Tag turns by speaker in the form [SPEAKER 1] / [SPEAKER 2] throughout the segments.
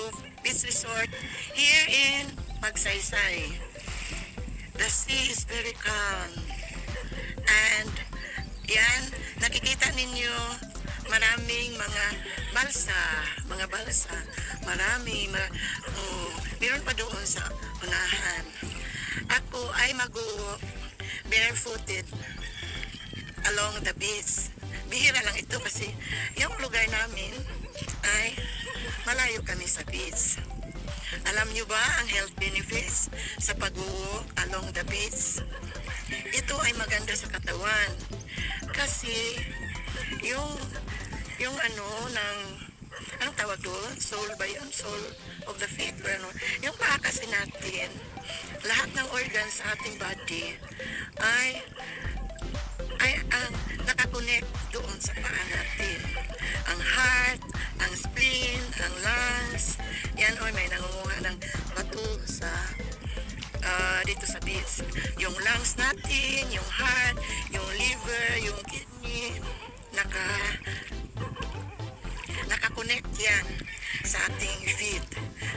[SPEAKER 1] beach resort here in Magsaysay. The sea is very calm. And yan, nakikita ninyo maraming mga balsa. Meron pa doon sa unahan. Ako ay barefooted along the beach. Bihira lang ito kasi yung lugar namin ay malayo kami sa beach. Alam nyo ba ang health benefits sa pag-walk along the beach? Ito ay maganda sa katawan kasi yung anong tawag doon? Soul ba yun? Soul of the feet or ano? Yung paa kasi natin, lahat ng organs sa ating body ay nakakonect doon sa paa natin. Ang heart, ang spleen, ang lungs, yan may nangunguha ng bato sa dito sa beach. Yung lungs natin, yung heart, yung liver, yung kidney, nakakonect yan sa ating feet.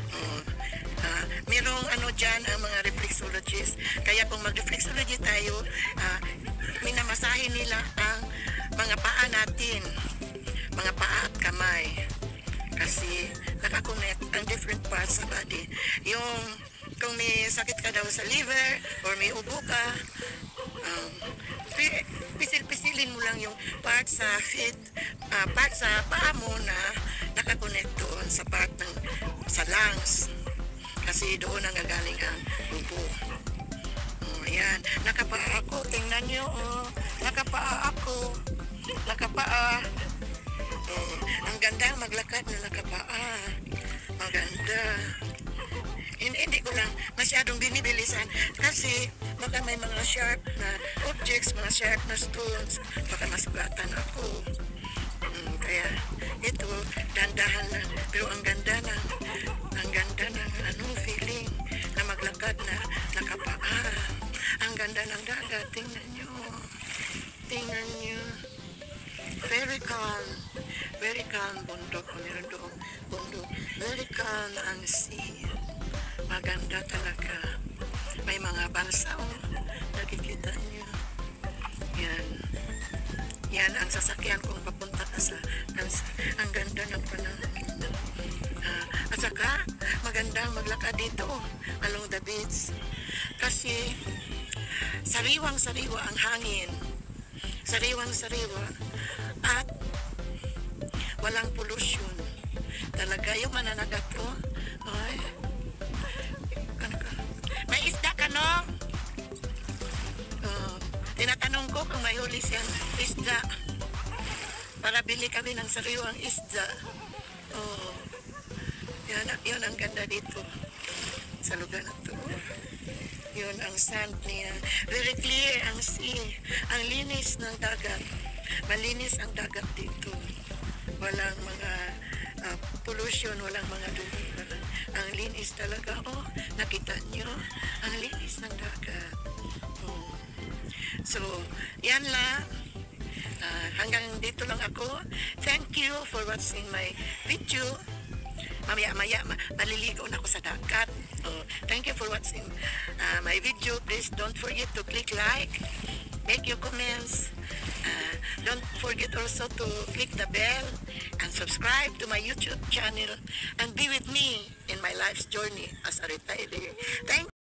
[SPEAKER 1] Merong dyan ang mga reflexologists. Kaya kung mag-reflexology tayo, minamasahin nila ang mga paa natin, mga paa at kamay. Kasi nakakonect ang different parts sa body. Yung kung may sakit ka daw sa liver or may ubo ka, pisil-pisilin mo lang yung part sa feet, part sa paa mo na nakakonect doon sa part sa lungs. Kasi doon ang gagaling ang ubo. Ayan, nakapaa ako. Tingnan nyo, nakapaa ako. Nakapaa. Ang ganda maglakad na nakapaa. Maganda. Hindi ko lang masyadong binibilisan kasi baka may mga sharp na objects, mga sharp na stones, baka masugatan ako. Kaya ito, dandahan lang. Pero ang ganda ng feeling na maglakad na nakapaa. Ang ganda ng dagat. Tingnan nyo. Very calm. Very calm bundok. Meron doon bundok. Very calm ang sea. Maganda talaga. May mga balsa. Nakikita nyo. Yan ang sasakyan kung papunta ka sa ang ganda ng panahon. At saka magandang maglakad dito along the beach kasi sariwang-sariwa ang hangin, sariwang-sariwa at walang pollution talaga. Yung mananagat ko may isda ka, no? Tinatanong ko kung may huli siyang isda para bili kami ng sariwang isda. Yun ang ganda dito sa lugar na to. Yun ang sand niya. Very clear ang sea. Ang linis ng dagat. Malinis ang dagat dito. Walang mga pollution, walang mga dumi. Ang linis talaga. Nakita nyo? Ang linis ng dagat. So, yan lang. Hanggang dito lang ako. Thank you for watching my video. Mamaya maliligo na ako sa dagat. Thank you for watching my video. Please don't forget to click like, make your comments. Don't forget also to click the bell and subscribe to my YouTube channel and be with me in my life's journey as a retiree. Thank